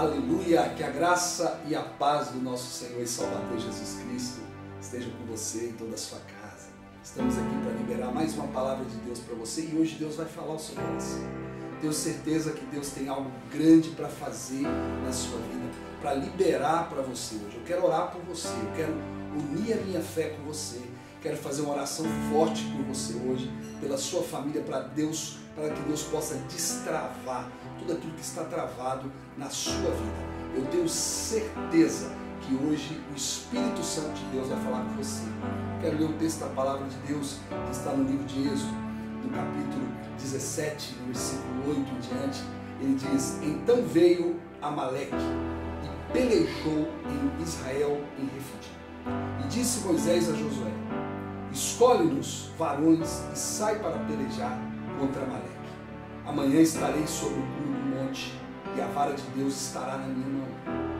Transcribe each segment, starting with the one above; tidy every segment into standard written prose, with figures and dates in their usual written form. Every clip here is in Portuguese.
Aleluia, que a graça e a paz do nosso Senhor e Salvador Jesus Cristo estejam com você e toda a sua casa. Estamos aqui para liberar mais uma palavra de Deus para você e hoje Deus vai falar ao seu coração. Tenho certeza que Deus tem algo grande para fazer na sua vida, para liberar para você hoje. Eu quero orar por você, eu quero unir a minha fé com você, quero fazer uma oração forte por você hoje, pela sua família, para que Deus possa destravar tudo aquilo que está travado na sua vida. Eu tenho certeza que hoje o Espírito Santo de Deus vai falar com você. Quero ler o texto da palavra de Deus que está no livro de Êxodo, no capítulo 17, no versículo 8 em diante. Ele diz: então veio Amaleque e pelejou em Israel em Refidim. E disse Moisés a Josué: escolhe-nos varões e sai para pelejar contra Amaleque. Amanhã estarei sobre o cume do monte e a vara de Deus estará na minha mão.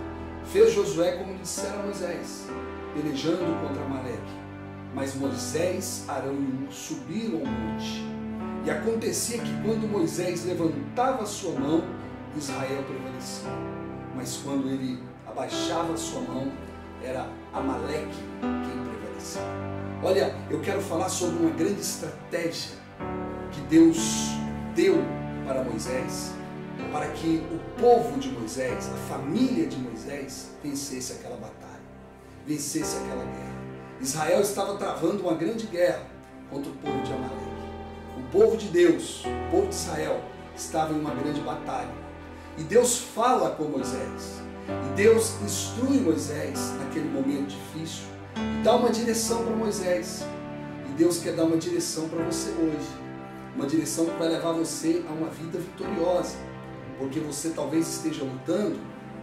Fez Josué como lhe dissera a Moisés, pelejando contra Amaleque. Mas Moisés, Arão e Hur subiram ao monte. E acontecia que quando Moisés levantava a sua mão, Israel prevalecia. Mas quando ele abaixava a sua mão, era Amaleque quem prevalecia. Olha, eu quero falar sobre uma grande estratégia que Deus deu para Moisés, para que o povo de Moisés, a família de Moisés, vencesse aquela batalha, vencesse aquela guerra. Israel estava travando uma grande guerra contra o povo de Amaleque. O povo de Deus, o povo de Israel, estava em uma grande batalha. E Deus fala com Moisés. E Deus instrui Moisés naquele momento difícil e dá uma direção para Moisés. E Deus quer dar uma direção para você hoje. Uma direção que vai levar você a uma vida vitoriosa. Porque você talvez esteja lutando,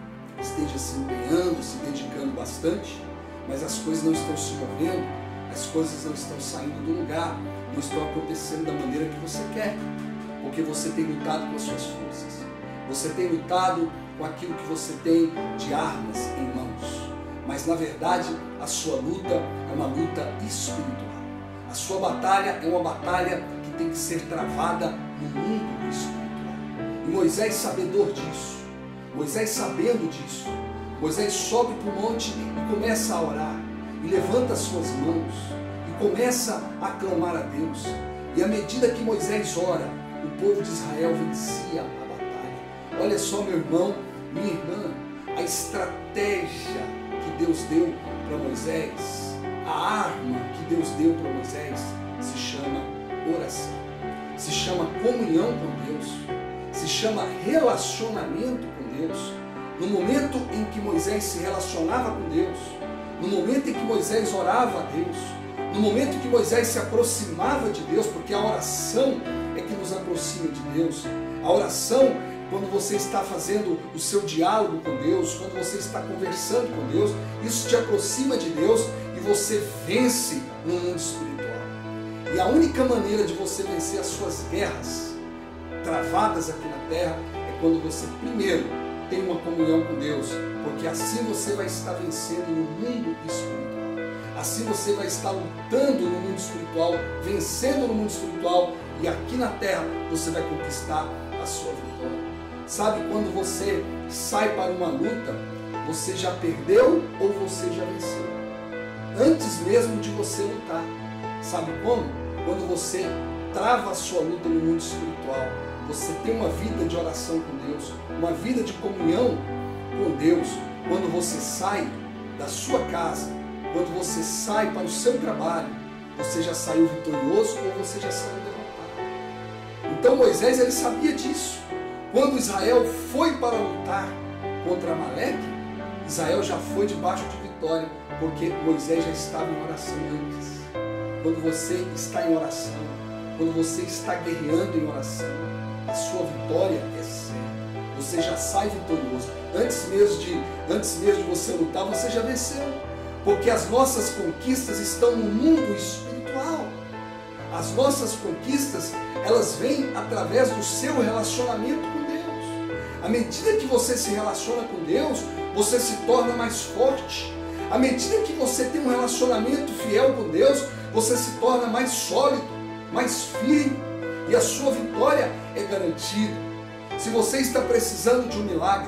esteja se empenhando, se dedicando bastante, mas as coisas não estão se movendo, as coisas não estão saindo do lugar, não estão acontecendo da maneira que você quer. Porque você tem lutado com as suas forças. Você tem lutado com aquilo que você tem de armas em mãos. Mas na verdade a sua luta é uma luta espiritual. A sua batalha é uma batalha que tem que ser travada no mundo espiritual. E Moisés sabedor disso, Moisés sabendo disso, Moisés sobe para o monte e começa a orar. E levanta as suas mãos e começa a clamar a Deus. E à medida que Moisés ora, o povo de Israel vencia a batalha. Olha só, meu irmão, minha irmã, a estratégia que Deus deu para Moisés, a arma que Deus deu para Moisés, se chama oração, se chama comunhão com Deus, se chama relacionamento com Deus. No momento em que Moisés se relacionava com Deus, no momento em que Moisés orava a Deus, no momento em que Moisés se aproximava de Deus, porque a oração é que nos aproxima de Deus, a oração, quando você está fazendo o seu diálogo com Deus, quando você está conversando com Deus, isso te aproxima de Deus e você vence no mundo espiritual. E a única maneira de você vencer as suas guerras travadas aqui na terra é quando você primeiro tem uma comunhão com Deus, porque assim você vai estar vencendo no mundo espiritual. Assim você vai estar lutando no mundo espiritual, vencendo no mundo espiritual, e aqui na terra você vai conquistar a sua vitória. Sabe, quando você sai para uma luta, você já perdeu ou você já venceu? Antes mesmo de você lutar. Sabe como? Quando você trava a sua luta no mundo espiritual, você tem uma vida de oração com Deus, uma vida de comunhão com Deus. Quando você sai da sua casa, quando você sai para o seu trabalho, você já saiu vitorioso ou você já saiu derrotado. Então Moisés, ele sabia disso. Quando Israel foi para lutar contra Amaleque, Israel já foi debaixo de vitória, porque Moisés já estava em oração antes. Quando você está em oração, quando você está guerreando em oração, a sua vitória é certa. Você já sai vitorioso. Antes mesmo de você lutar, você já venceu. Porque as nossas conquistas estão no mundo espiritual. As nossas conquistas, elas vêm através do seu relacionamento com Deus. À medida que você se relaciona com Deus, você se torna mais forte. À medida que você tem um relacionamento fiel com Deus, você se torna mais sólido, mais firme. E a sua vitória é garantida. Se você está precisando de um milagre,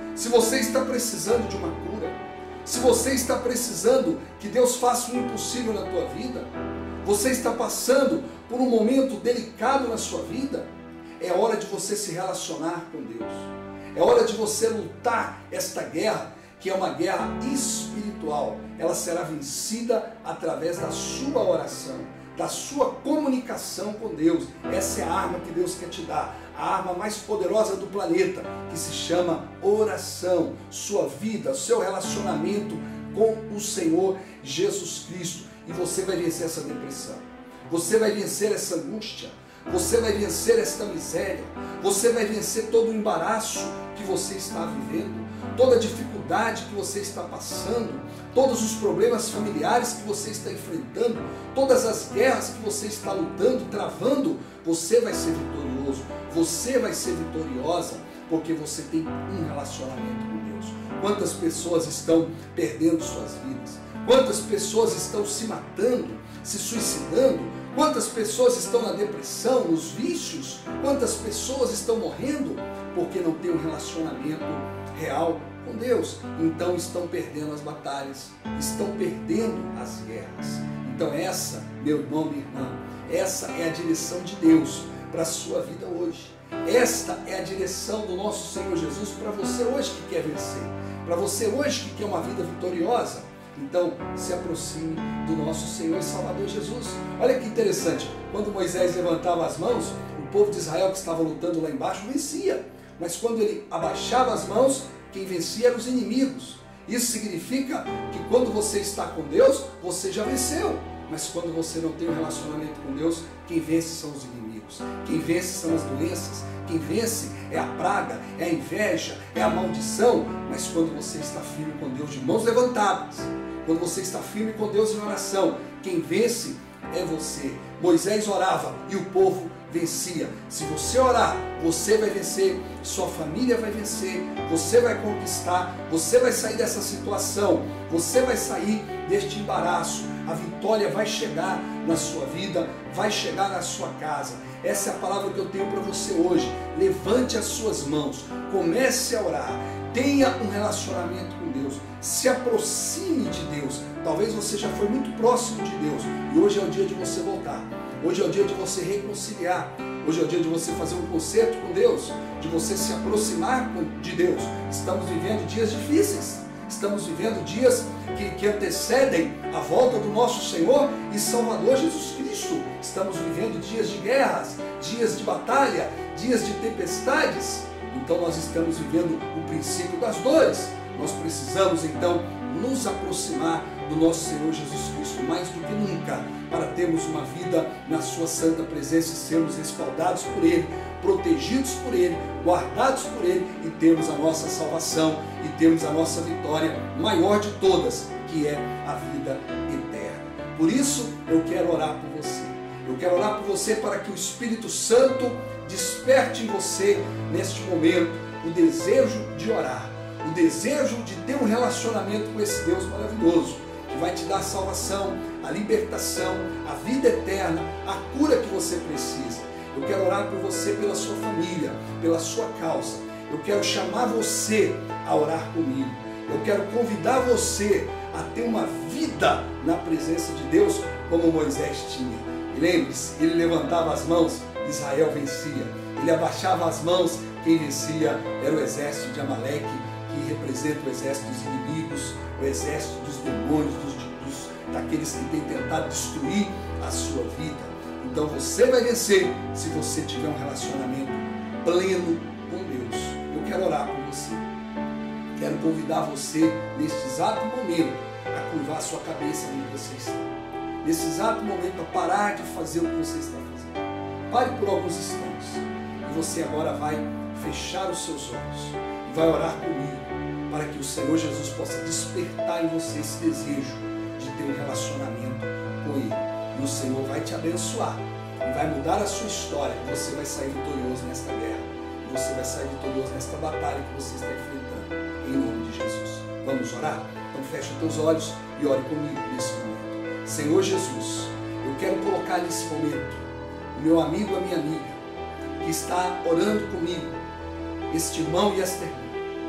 Se você está precisando de uma cura, se você está precisando que Deus faça o impossível na tua vida, você está passando por um momento delicado na sua vida, é hora de você se relacionar com Deus. É hora de você lutar esta guerra, que é uma guerra espiritual. Ela será vencida através da sua oração, da sua comunicação com Deus. Essa é a arma que Deus quer te dar, a arma mais poderosa do planeta, que se chama oração. Sua vida, seu relacionamento com o Senhor Jesus Cristo. E você vai vencer essa depressão, você vai vencer essa angústia, você vai vencer esta miséria, você vai vencer todo o embaraço que você está vivendo, toda a dificuldade que você está passando, todos os problemas familiares que você está enfrentando, todas as guerras que você está lutando, travando. Você vai ser vitorioso, você vai ser vitoriosa, porque você tem um relacionamento com Deus. Quantas pessoas estão perdendo suas vidas? Quantas pessoas estão se matando, se suicidando? Quantas pessoas estão na depressão, nos vícios? Quantas pessoas estão morrendo porque não têm um relacionamento real com Deus? Então estão perdendo as batalhas, estão perdendo as guerras. Então essa, meu irmão, minha irmã, essa é a direção de Deus para a sua vida hoje. Esta é a direção do nosso Senhor Jesus para você hoje que quer vencer, para você hoje que quer uma vida vitoriosa. Então, se aproxime do nosso Senhor e Salvador Jesus. Olha que interessante, quando Moisés levantava as mãos, o povo de Israel que estava lutando lá embaixo vencia. Mas quando ele abaixava as mãos, quem vencia eram os inimigos. Isso significa que quando você está com Deus, você já venceu. Mas quando você não tem um relacionamento com Deus, quem vence são os inimigos. Quem vence são as doenças. Quem vence é a praga, é a inveja, é a maldição. Mas quando você está firme com Deus de mãos levantadas, quando você está firme com Deus em oração, quem vence é você. Moisés orava e o povo vencia. Se você orar, você vai vencer, sua família vai vencer, você vai conquistar, você vai sair dessa situação, você vai sair deste embaraço. A vitória vai chegar na sua vida, vai chegar na sua casa. Essa é a palavra que eu tenho para você hoje. Levante as suas mãos, comece a orar, tenha um relacionamento com Deus, se aproxime de Deus. Talvez você já foi muito próximo de Deus e hoje é o dia de você voltar. Hoje é o dia de você reconciliar. Hoje é o dia de você fazer um concerto com Deus, de você se aproximar de Deus. Estamos vivendo dias difíceis. Estamos vivendo dias que antecedem a volta do nosso Senhor e Salvador Jesus Cristo. Estamos vivendo dias de guerras, dias de batalha, dias de tempestades. Então nós estamos vivendo o princípio das dores. Nós precisamos então nos aproximar do nosso Senhor Jesus Cristo mais do que nunca, para termos uma vida na sua santa presença e sermos respaldados por Ele, protegidos por Ele, guardados por Ele e termos a nossa salvação e termos a nossa vitória maior de todas, que é a vida eterna. Por isso eu quero orar por você. Eu quero orar por você para que o Espírito Santo desperte em você neste momento o desejo de orar, o desejo de ter um relacionamento com esse Deus maravilhoso, que vai te dar a salvação, a libertação, a vida eterna, a cura que você precisa. Eu quero orar por você, pela sua família, pela sua causa. Eu quero chamar você a orar comigo. Eu quero convidar você a ter uma vida na presença de Deus como Moisés tinha. E lembre-se, ele levantava as mãos, Israel vencia. Ele abaixava as mãos, quem vencia era o exército de Amaleque, que representa o exército dos inimigos, o exército dos demônios, daqueles que têm tentado destruir a sua vida. Então você vai vencer se você tiver um relacionamento pleno com Deus. Eu quero orar por você. Quero convidar você, neste exato momento, a curvar a sua cabeça onde você está. Nesse exato momento, a parar de fazer o que você está fazendo. Pare por alguns instantes. E você agora vai fechar os seus olhos e vai orar comigo, para que o Senhor Jesus possa despertar em você esse desejo de ter um relacionamento com Ele. E o Senhor vai te abençoar e vai mudar a sua história. E você vai sair vitorioso nesta guerra. E você vai sair vitorioso nesta batalha que você está enfrentando. Em nome de Jesus. Vamos orar? Então feche os teus olhos e ore comigo nesse momento. Senhor Jesus, eu quero colocar nesse momento o meu amigo, a minha amiga, que está orando comigo, este irmão e esta irmã, que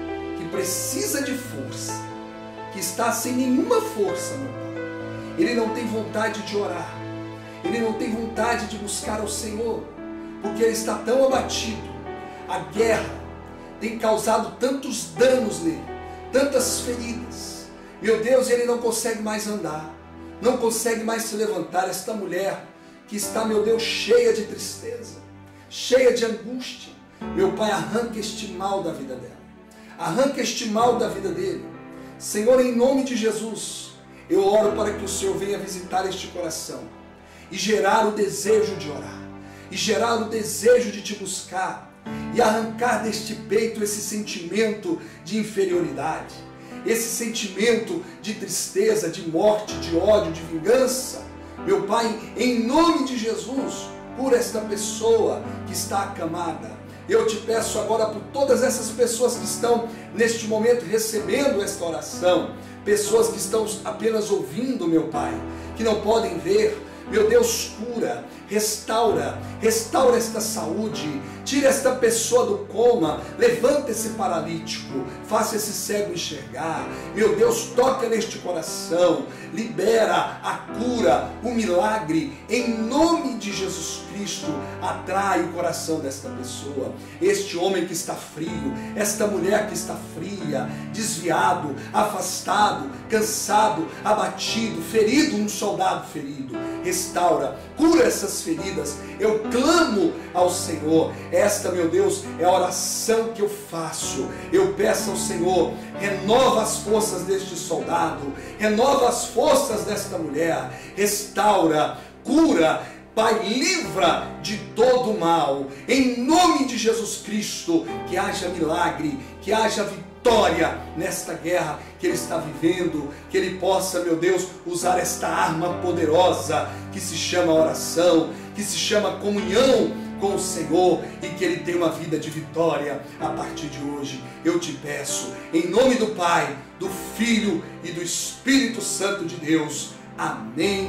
precisa de força, que está sem nenhuma força, meu Pai. Ele não tem vontade de orar, ele não tem vontade de buscar ao Senhor, porque ele está tão abatido. A guerra tem causado tantos danos nele, tantas feridas. Meu Deus, ele não consegue mais andar, não consegue mais se levantar. Esta mulher que está, meu Deus, cheia de tristeza, cheia de angústia, meu Pai, arranca este mal da vida dela, arranca este mal da vida dele. Senhor, em nome de Jesus, eu oro para que o Senhor venha visitar este coração e gerar o desejo de orar, e gerar o desejo de te buscar, e arrancar deste peito esse sentimento de inferioridade, esse sentimento de tristeza, de morte, de ódio, de vingança. Meu Pai, em nome de Jesus, por esta pessoa que está acamada, eu te peço agora por todas essas pessoas que estão neste momento recebendo esta oração, pessoas que estão apenas ouvindo, meu Pai, que não podem ver. Meu Deus, cura, restaura esta saúde, tira esta pessoa do coma, levanta esse paralítico, faça esse cego enxergar. Meu Deus, toca neste coração, libera a cura, o milagre, em nome de Jesus Cristo. Atrai o coração desta pessoa, este homem que está frio, esta mulher que está fria, desviado, afastado, cansado, abatido, ferido, um soldado ferido. Restaura, cura essas feridas. Eu clamo ao Senhor. Esta, meu Deus, é a oração que eu faço. Eu peço ao Senhor, renova as forças deste soldado, renova as forças desta mulher, restaura, cura, Pai, livra de todo mal, em nome de Jesus Cristo. Que haja milagre, que haja vitória nesta guerra que ele está vivendo, que ele possa, meu Deus, usar esta arma poderosa que se chama oração, que se chama comunhão com o Senhor, e que ele tenha uma vida de vitória a partir de hoje. Eu te peço, em nome do Pai, do Filho e do Espírito Santo de Deus. Amém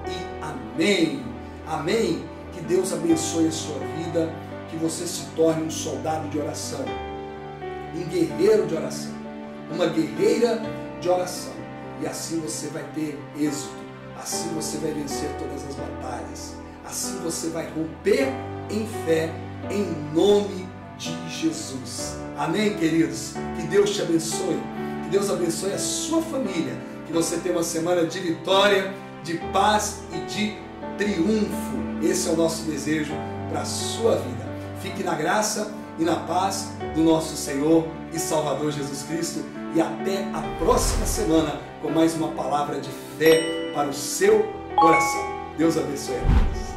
e amém. Amém. Que Deus abençoe a sua vida, que você se torne um soldado de oração, um guerreiro de oração, uma guerreira de oração, e assim você vai ter êxito, assim você vai vencer todas as batalhas, assim você vai romper em fé, em nome de Jesus. Amém, queridos? Que Deus te abençoe, que Deus abençoe a sua família, que você tenha uma semana de vitória, de paz e de triunfo. Esse é o nosso desejo para a sua vida. Fique na graça e na paz do nosso Senhor e Salvador Jesus Cristo, e até a próxima semana com mais uma palavra de fé para o seu coração. Deus abençoe a todos.